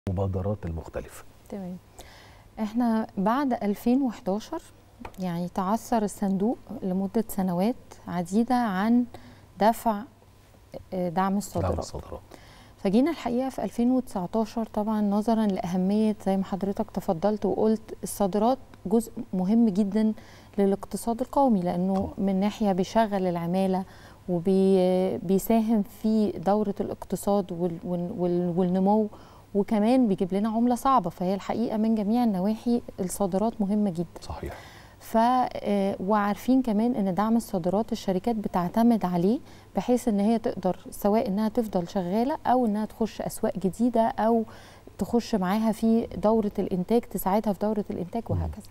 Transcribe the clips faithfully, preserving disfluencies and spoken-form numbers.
المبادرات المختلفة. تمام. احنا بعد ألفين وحداشر يعني تعثر الصندوق لمدة سنوات عديدة عن دفع دعم الصادرات. دعم الصادرات. فجينا الحقيقة في ألفين وتسعتاشر طبعا نظرا لأهمية زي ما حضرتك تفضلت وقلت الصادرات جزء مهم جدا للاقتصاد القومي، لأنه من ناحية بيشغل العمالة وبيساهم في دورة الاقتصاد والنمو، وكمان بيجيب لنا عملة صعبة. فهي الحقيقة من جميع النواحي الصادرات مهمة جدا. صحيح. ف وعارفين كمان ان دعم الصادرات الشركات بتعتمد عليه بحيث ان هي تقدر سواء انها تفضل شغالة او انها تخش اسواق جديدة او تخش معاها في دورة الانتاج، تساعدها في دورة الانتاج وهكذا.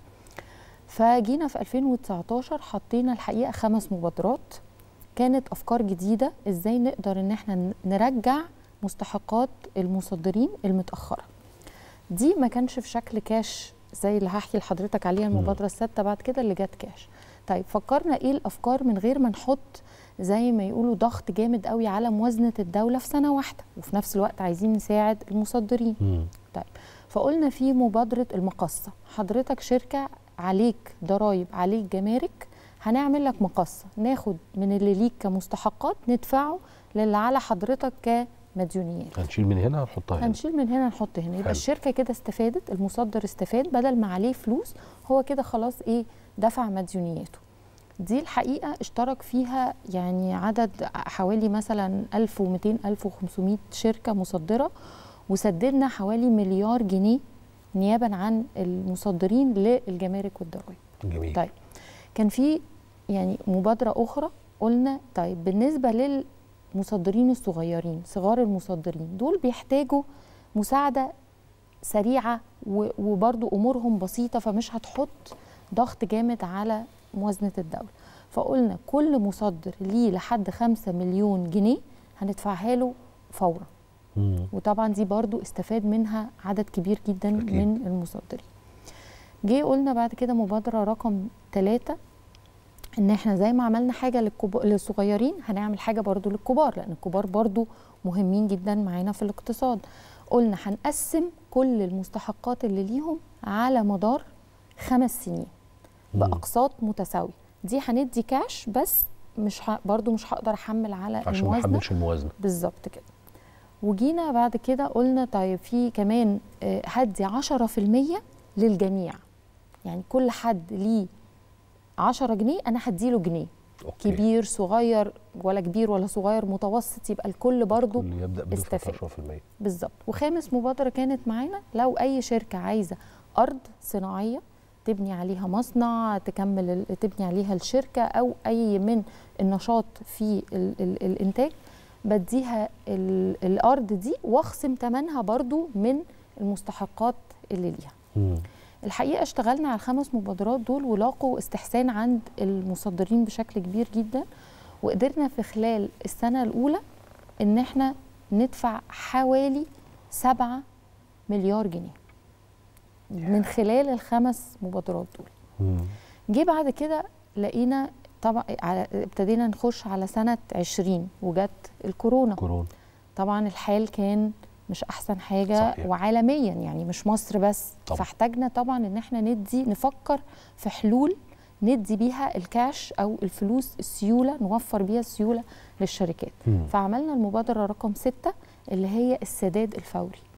فجينا في ألفين وتسعتاشر حطينا الحقيقة خمس مبادرات، كانت افكار جديدة ازاي نقدر ان احنا نرجع مستحقات المصدرين المتأخرة. دي ما كانش في شكل كاش زي اللي هحكي لحضرتك عليها المبادرة السادسة بعد كده اللي جت كاش. طيب فكرنا ايه الافكار من غير ما نحط زي ما يقولوا ضغط جامد قوي على موازنة الدولة في سنة واحدة، وفي نفس الوقت عايزين نساعد المصدرين. مم. طيب فقلنا في مبادرة المقصة، حضرتك شركة عليك ضرايب عليك جمارك، هنعمل لك مقصة، ناخد من اللي ليك كمستحقات ندفعه للي على حضرتك ك مديونيات. هنشيل من هنا هنحطها هنا. هنشيل من هنا نحط هنا، يبقى حلو. الشركه كده استفادت، المصدر استفاد، بدل ما عليه فلوس هو كده خلاص ايه دفع مديونياته. دي الحقيقه اشترك فيها يعني عدد حوالي مثلا ألف ومئتين ألف وخمسمئة شركه مصدره، وسددنا حوالي مليار جنيه نيابا عن المصدرين للجمارك والضرائب. جميل. طيب كان في يعني مبادره اخرى قلنا طيب بالنسبه لل مصدرين الصغيرين، صغار المصدرين دول بيحتاجوا مساعدة سريعة وبرضو أمورهم بسيطة، فمش هتحط ضغط جامد على موازنة الدولة. فقلنا كل مصدر ليه لحد خمسة مليون جنيه هندفعها له فورا. مم. وطبعا دي برضو استفاد منها عدد كبير جدا أكيد. من المصدرين. جه قلنا بعد كده مبادرة رقم ثلاثة، ان احنا زي ما عملنا حاجه للكبار للصغيرين هنعمل حاجه برضو للكبار، لان الكبار برضو مهمين جدا معانا في الاقتصاد. قلنا هنقسم كل المستحقات اللي ليهم على مدار خمس سنين باقساط متساويه. دي هندي كاش بس مش ه... برضو مش هقدر احمل على عشان الموازنه، عشان ما احملش الموازنه بالظبط كده. وجينا بعد كده قلنا طيب في كمان هدي عشرة في المئة للجميع، يعني كل حد ليه عشرة جنيه انا هديله جنيه. أوكي. كبير صغير ولا كبير ولا صغير متوسط، يبقى الكل برضو الكل يبدا بدفع عشرة في المئة بالظبط. وخامس مبادره كانت معانا لو اي شركه عايزه ارض صناعيه تبني عليها مصنع، تكمل تبني عليها الشركه او اي من النشاط في ال ال الانتاج، بديها الارض دي واخصم ثمنها برضو من المستحقات اللي ليها. مم. الحقيقه اشتغلنا على الخمس مبادرات دول ولاقوا استحسان عند المصدرين بشكل كبير جدا، وقدرنا في خلال السنه الاولى ان احنا ندفع حوالي سبعة مليار جنيه من خلال الخمس مبادرات دول. جه بعد كده لقينا طبعا ابتدينا نخش على سنه عشرين وجت الكورونا. كورونا طبعا الحال كان مش احسن حاجه. صحيح. وعالميا يعني مش مصر بس. طبعا. فاحتاجنا طبعا ان احنا ندي نفكر في حلول ندي بيها الكاش او الفلوس السيوله، نوفر بيها السيوله للشركات. مم. فعملنا المبادره رقم ستة اللي هي السداد الفوري.